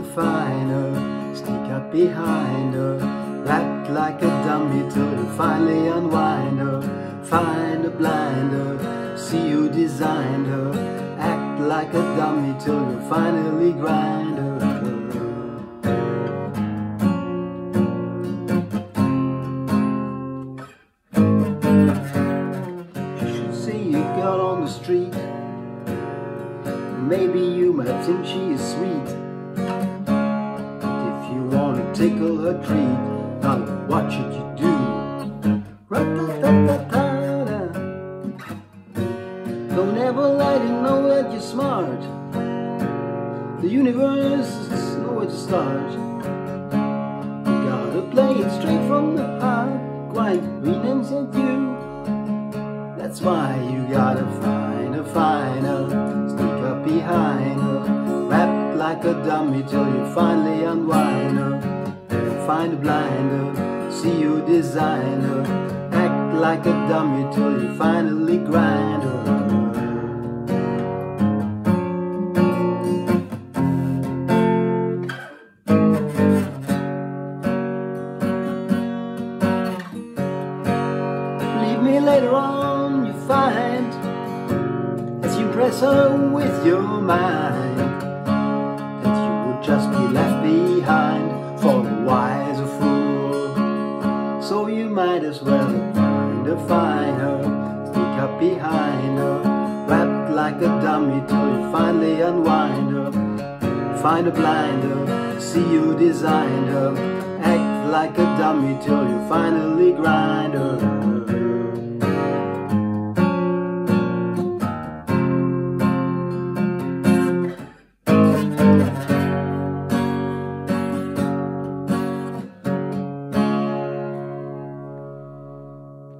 find her, sneak up behind her, act like a dummy till you finally unwind her. Find a blinder, see who designed her, act like a dummy till you finally grind her. You should see a girl on the street, maybe you might think she is sweet. But if you want to tickle her treat, now what should you do? Ra-ta-ta-ta-ta-da. Don't ever let him know that you're smart. The universe is nowhere to start. You gotta play it straight from the heart, quite mean at you. That's why you gotta find her, sneak up behind her, rap like a dummy till you finally unwind her. Find a blinder, see you design her, act like a dummy till you finally grind her. Leave me later on, you find, as you impress her with your mind, that you would just be left behind for a wiser fool. So you might as well find her, sneak up behind her, rap like a dummy till you finally unwind her. Find a blinder, see you designed her, act like a dummy till you finally grind her.